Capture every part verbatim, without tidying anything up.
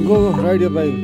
go, go, ride your bike.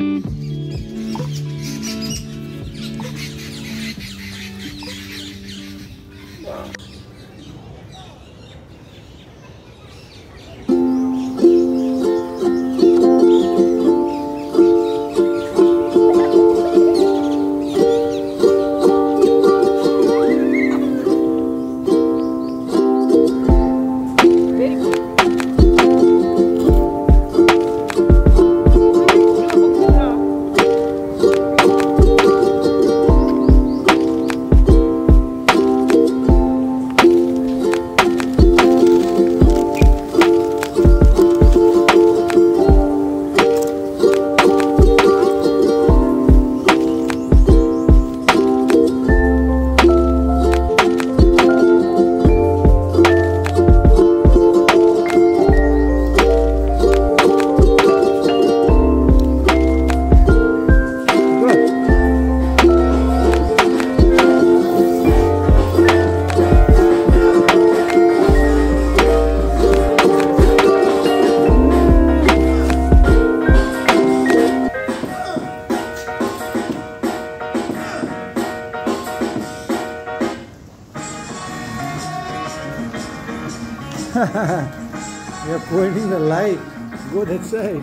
You're pointing the light. Go that side.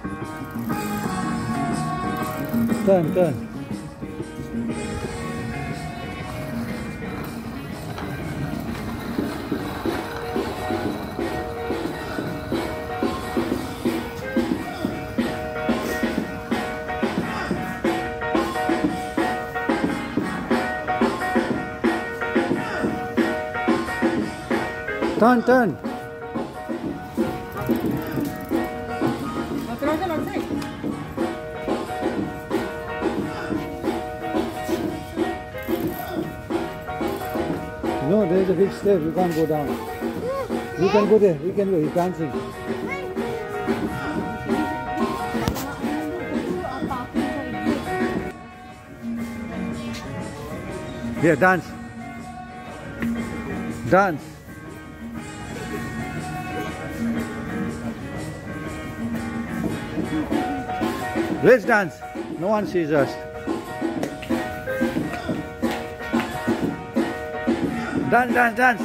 Turn, turn. Turn, turn. No, there is a big step. You can't go down. You can go there. You can go. He's dancing. Here, dance. Dance. Let's dance. No one sees us. Dance, dance, dance.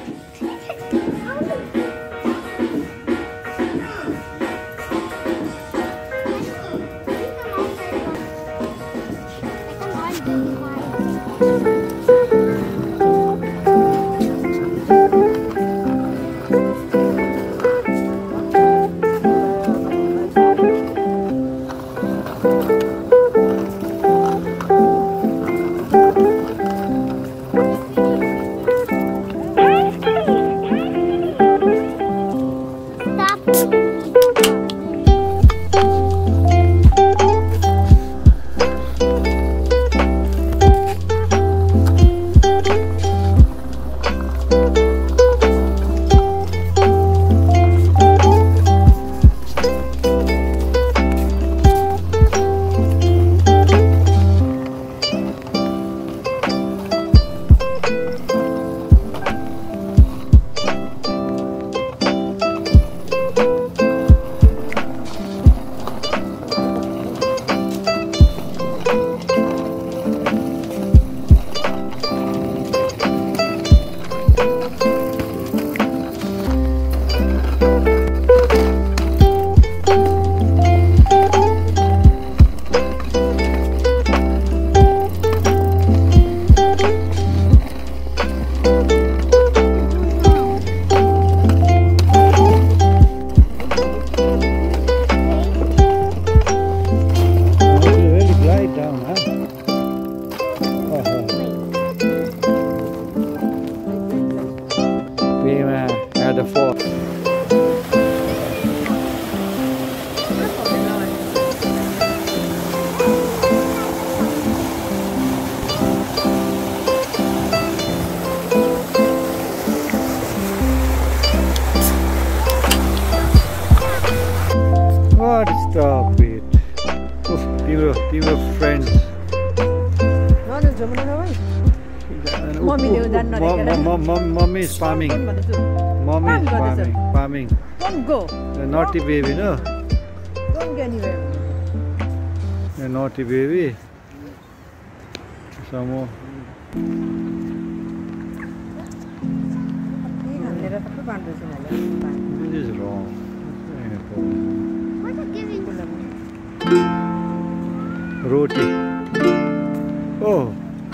The fall. What? Stop it. Oof, people, people friends. Mommy, mom, mom, mommy is farming. Mommy is farming. Farming. Don't go. The naughty baby, no? Don't go anywhere. A naughty baby. Some more. This is wrong. What are giving? Roti. Oh.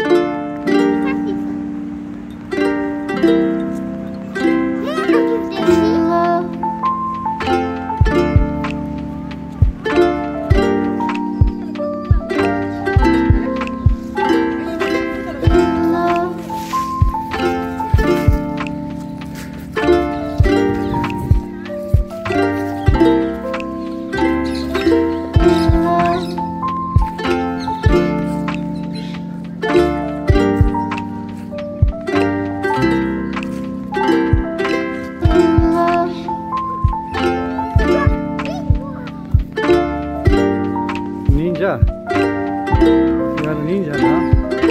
Ninja. You are a ninja now.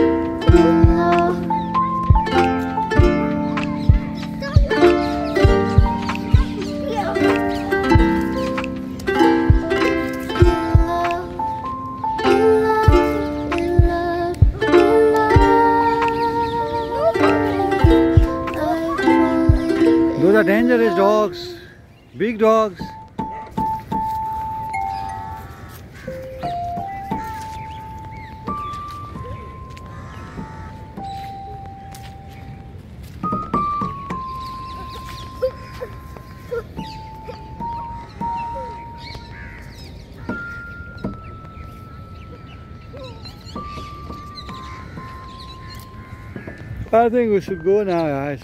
Those are dangerous dogs. Big dogs. I think we should go now, guys.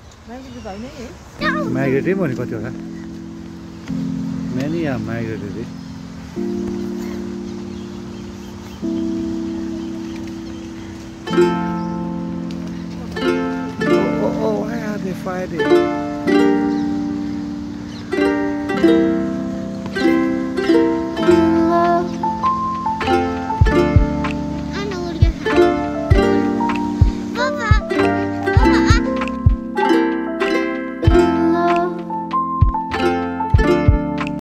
Migratory money kati hola? Many are migratory. Oh, oh, oh, why are they fighting?